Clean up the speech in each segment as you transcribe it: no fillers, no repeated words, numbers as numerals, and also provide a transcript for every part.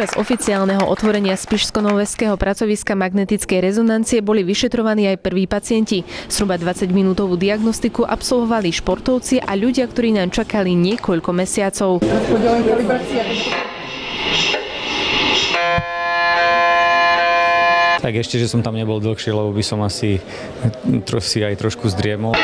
Počas oficiálneho otvorenia spišsko-noveského pracoviska magnetickej rezonancie boli vyšetrovaní aj prví pacienti. Zhruba 20-minútovú diagnostiku absolvovali športovci a ľudia, ktorí nám čakali niekoľko mesiacov. Tak ešte, že som tam nebol dlhšie, lebo by som asi aj trošku zdriemol.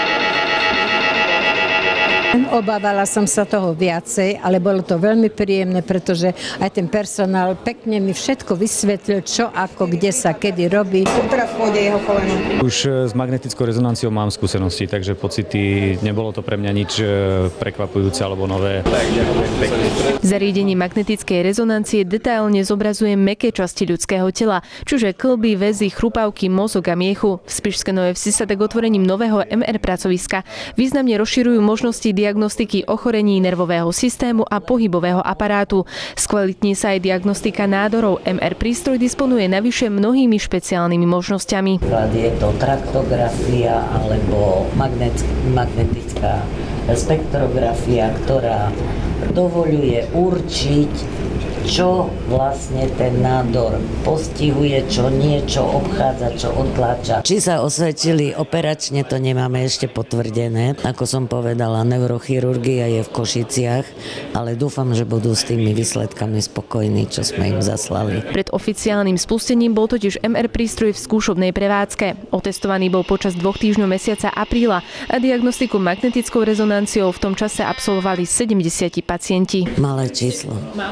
Obávala som sa toho viacej, ale bolo to veľmi príjemné, pretože aj ten personál pekne mi všetko vysvetlil, čo, ako, kde sa, kedy robí. Teraz pôjde jeho koleno. Už s magnetickou rezonanciou mám skúsenosti, takže pocity, nebolo to pre mňa nič prekvapujúce alebo nové. Zariadenie magnetickej rezonancie detailne zobrazuje mäkké časti ľudského tela, čiže kĺby, väzy, chrupavky, mozog a miechu. V Spišskej Novej Vsi sa tak otvorením nového MR pracoviska významne rozširujú možnosti diagnostiky ochorení nervového systému a pohybového aparátu. Skvalitní sa aj diagnostika nádorov. MR prístroj disponuje navyše mnohými špeciálnymi možnosťami. Je to traktografia alebo magnetická spektrografia, ktorá dovoľuje určiť, čo vlastne ten nádor postihuje, čo niečo obchádza, čo odtláča. Či sa osvedčili operačne, to nemáme ešte potvrdené. Ako som povedala, neurochirurgia je v Košiciach, ale dúfam, že budú s tými výsledkami spokojní, čo sme im zaslali. Pred oficiálnym spustením bol totiž MR prístroj v skúšobnej prevádzke. Otestovaný bol počas 2 týždňov mesiaca apríla a diagnostiku magnetickou rezonanciou v tom čase absolvovali 70 pacienti. Malé číslo.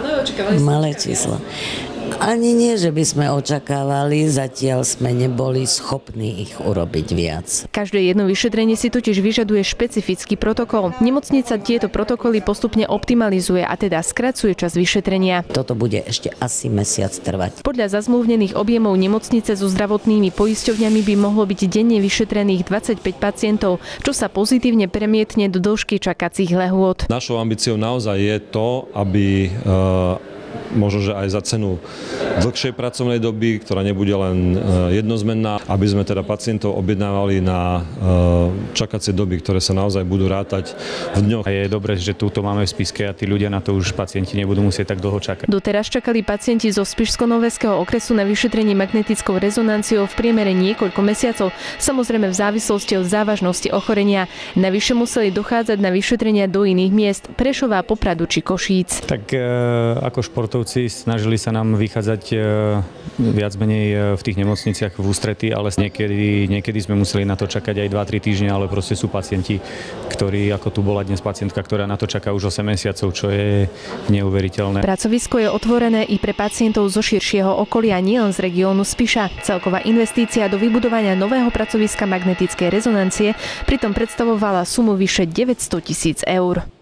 Malé číslo. Ani nie, že by sme očakávali, zatiaľ sme neboli schopní ich urobiť viac. Každé jedno vyšetrenie si totiž vyžaduje špecifický protokol. Nemocnica tieto protokoly postupne optimalizuje a teda skracuje čas vyšetrenia. Toto bude ešte asi mesiac trvať. Podľa zazmluvnených objemov nemocnice so zdravotnými poisťovňami by mohlo byť denne vyšetrených 25 pacientov, čo sa pozitívne premietne do dĺžky čakacích lehôd. Našou ambíciou naozaj je to, aby možno, že aj za cenu dlhšej pracovnej doby, ktorá nebude len jednozmenná, aby sme teda pacientov objednávali na čakacie doby, ktoré sa naozaj budú rátať v dňoch. A je dobré, že túto máme v Spišske a tí ľudia na to už pacienti nebudú musieť tak dlho čakať. Doteraz čakali pacienti zo Spišsko-Noveského okresu na vyšetrenie magnetickou rezonanciou v priemere niekoľko mesiacov, samozrejme v závislosti od závažnosti ochorenia. Navyše museli dochádzať na vyšetrenia do iných miest, Prešova, Popradu či Košíc. Tak ako športovci snažili sa nám vychádzať viac menej v tých nemocniciach v ústrety, ale niekedy sme museli na to čakať aj 2-3 týždne, ale proste sú pacienti, ktorí, ako tu bola dnes pacientka, ktorá na to čaká už 8 mesiacov, čo je neuveriteľné. Pracovisko je otvorené i pre pacientov zo širšieho okolia, nielen z regiónu Spiša. Celková investícia do vybudovania nového pracoviska magnetickej rezonancie pritom predstavovala sumu vyše 900 000 eur.